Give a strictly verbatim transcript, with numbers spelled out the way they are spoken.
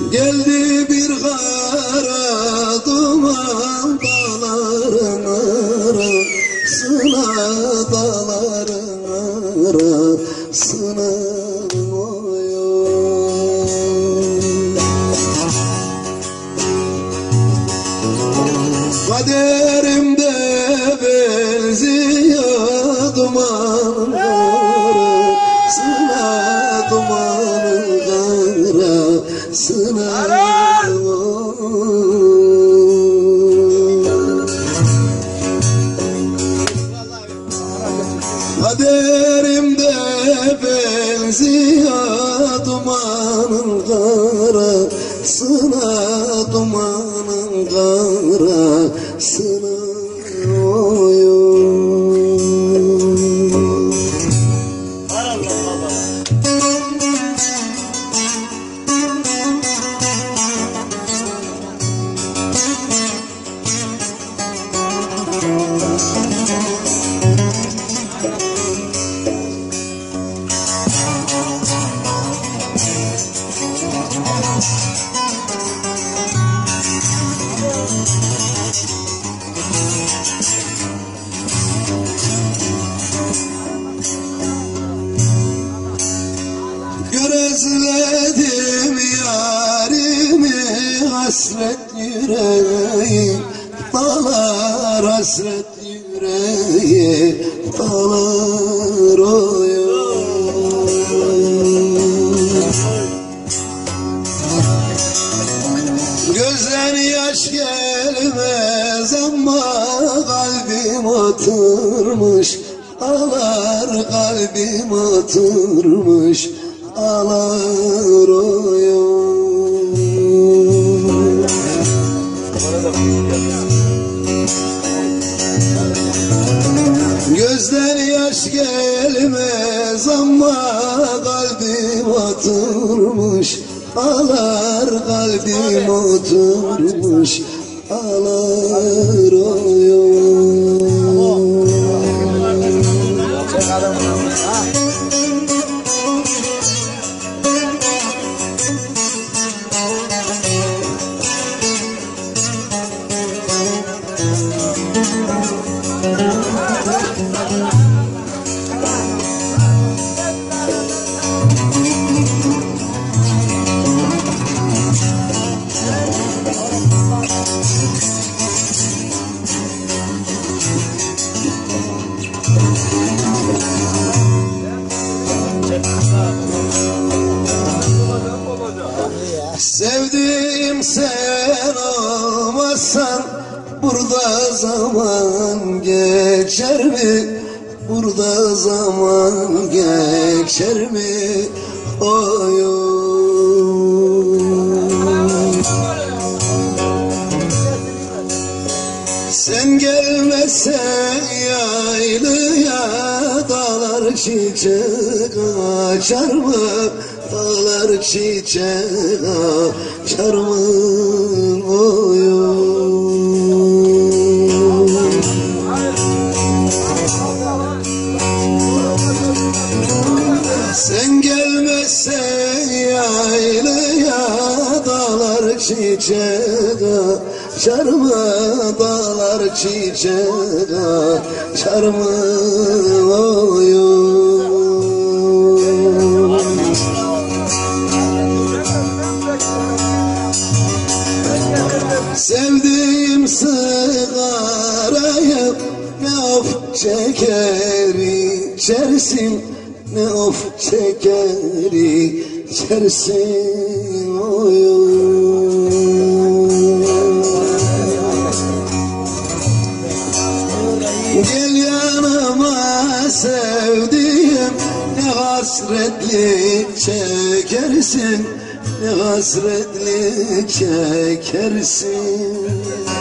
Geldi bir kara duman dağların arasına, dağların arasına kaderimde benziyor dumanın karasına, dumanın karasına. Kaderimde benziyor dumanın karasına, dumanın karasına. Gözledim yarimi, hasret yüreğim dağlar, hasret yüreğim dağlar oy. Gözden yaş gelmez ama kalbim oturmuş ağlar, kalbim oturmuş ağlar oy. Gözden yaş gelmez ama kalbim oturmuş ağlar, kalbim oturmuş ağlar oy. Sevdiğim sen olmazsan burada zaman geçer mi? Burada zaman geçer mi? Oy oy. Sen gelmezsen yaylıya dağlar çiçek açar mı? Dağlar çiçek açar mı? Oy oy. Sen gelmezsen yaylıya dağlar çiçek açar mı? Dağlar çiçek açar mı? Oy oy. Sevdiğim sigarayı ne of çeker içersin, ne of çeker içersin oy oy. Gel yanıma sevdiğim, ne hasretli çekersin, ne hasretli çekersin.